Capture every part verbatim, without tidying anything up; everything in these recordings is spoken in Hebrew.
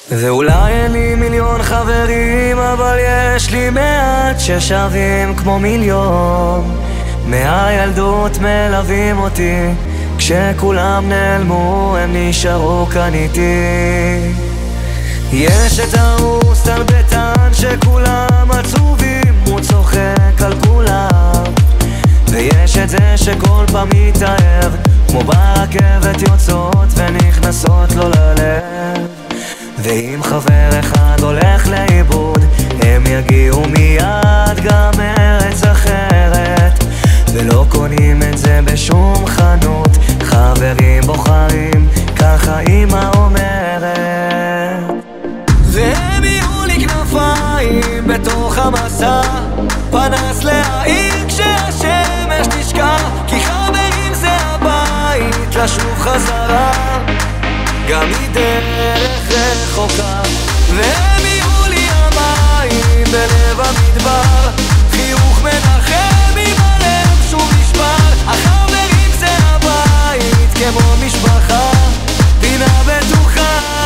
ואולי אין לי מיליון חברים, אבל יש לי מעט ששווים כמו מיליון. מהילדות מלווים אותי, כשכולם נעלמו הם נשארו כאן איתי. יש את ההוא סטלבטן שכולם עצובים, הוא צוחק על כולם. ויש את זה שכל פעם מתאהב, כמו ברכבת יוצאות ונכנסות לו ללב. ואם חבר אחד הולך לאיבוד, הם יגיעו מיד גם מארץ אחרת, ולא קונים את זה בשום חנות. חברים בוחרים, ככה אמא אומרת. והם יהיו לי כנפיים בתוך המסע, פנס להעיר כשהשמש תשקע, כי חברים זה הבית לשוב חזרה, גם מדרך רחוקה. והם יהיו לי המים בלב המדבר, חיוך מנחם אם הלב שוב נשבר. החברים זה הבית כמו משפחה, פינה בטוחה.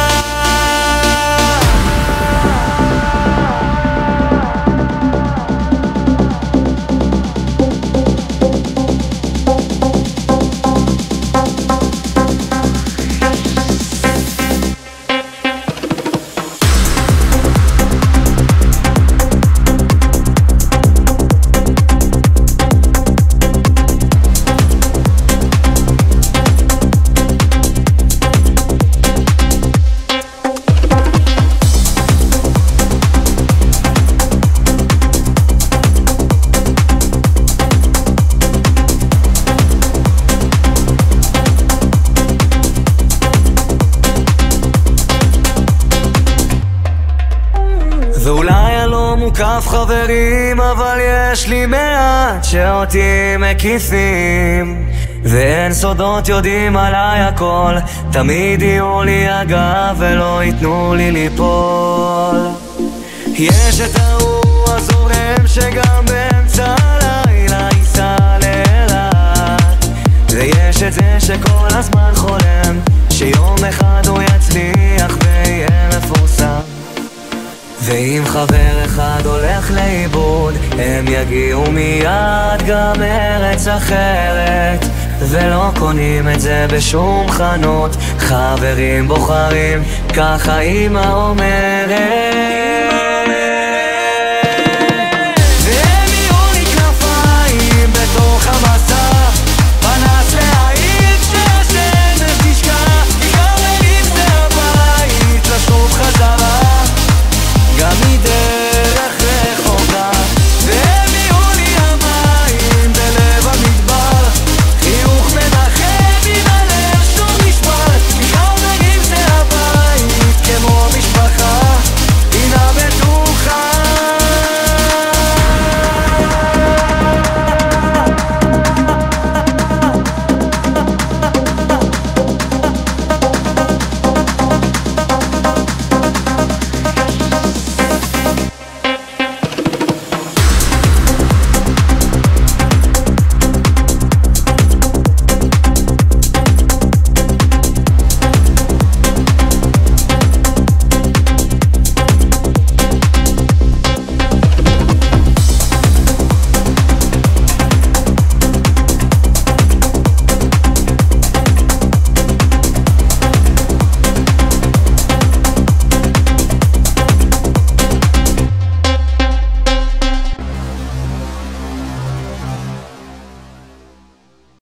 ואולי אני לא מוקף חברים, אבל יש לי מעט שאותי מקיפים, ואין סודות יודעים עליי הכל, תמיד יהיו לי הגב ולא ייתנו לי ליפול. יש את ההוא הזורם שגם באמצע הלילה ייסע לאילת, ויש את זה שכל הזמן חולם שיום אחד הוא יצליח ויהיה מפורסם. ואם חבר אחד הולך לאיבוד, הם יגיעו מיד גם מארץ אחרת, ולא קונים את זה בשום חנות. חברים בוחרים, ככה אמא אומרת.